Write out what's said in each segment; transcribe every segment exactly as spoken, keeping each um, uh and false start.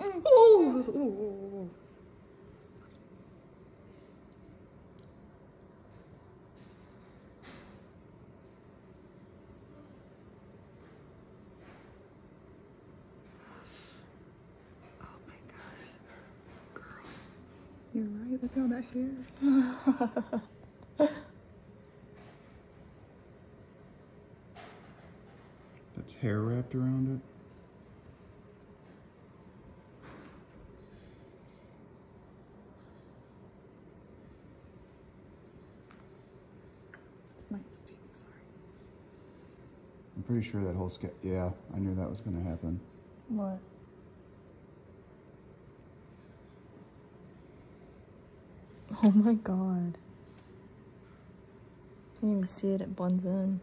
Oh, oh, oh. Oh my gosh. Girl. You're right. Look at all that hair. That's hair wrapped around it. This might stink, sorry. I'm pretty sure that whole scab. Yeah, I knew that was going to happen. What? Oh my god. You can even see it, it blends in.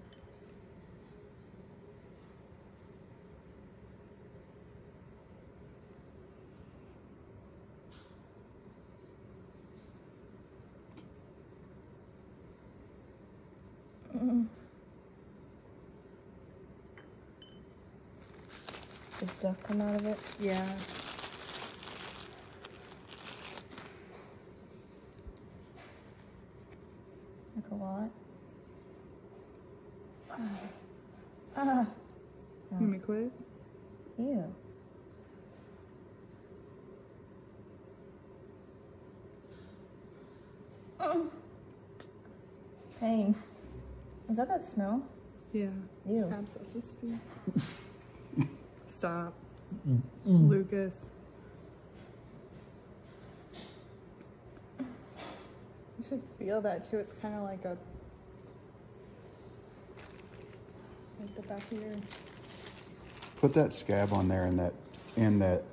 Mm. Did stuff come out of it? Yeah. Like a lot? Ah. Ah. You want me to quit? Ew. Oh. Pain. Is that that smell? Yeah. Ew. Abscesses too. Stop. Mm. Mm. Lucas. You should feel that too. It's kind of like a, like the back of your. Put that scab on there and that, and that